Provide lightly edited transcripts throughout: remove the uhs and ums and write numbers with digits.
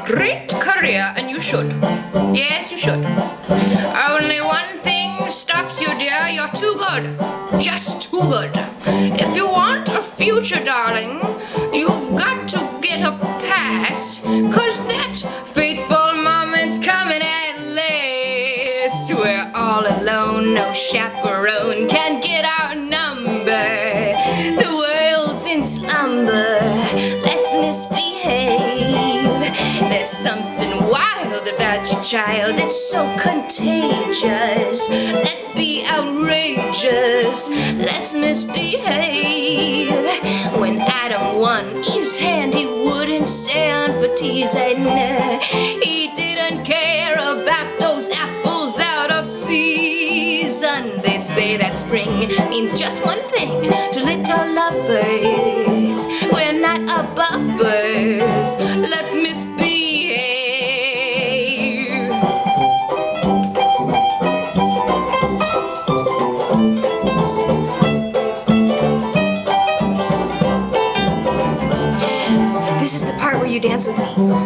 great career, and you should. Yes, you should. Only one thing stops you, dear. You're too good. Just too good. If you want a future, darling, you've got to get a past, 'cause that fateful moment's coming at last. We're all alone, no chaperone can get our number. The world's in slumber. Let's misbehave. There's something wild about you, child. It's so contagious. Let's be outrageous. Let's misbehave. When Adam won Eve's hand, he wouldn't stand for teasing. He didn't care about those apples out of season. They say that spring means just one thing to little lovebirds. We're not above birds. Let's misbehave. This is the part where you dance with me.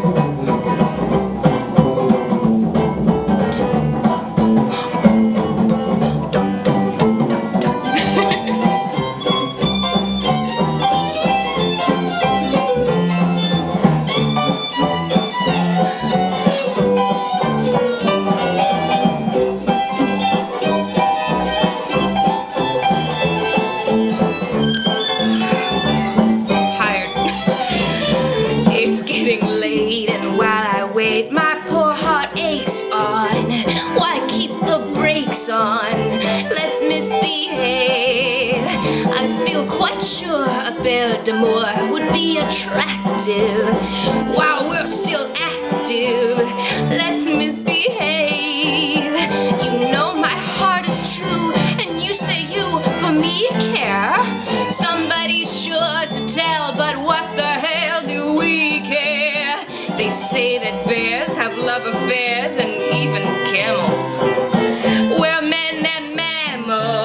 My poor heart aches on. Why keep the brakes on? Let's misbehave. I feel quite sure a Belle d'Amour would be attractive while we're still active. Let's misbehave. You know my heart is true, and you say you, for me, care. Somebody's sure to tell, but what the hell do we care? They say that bears have love affairs and even camels. We're men and mammals.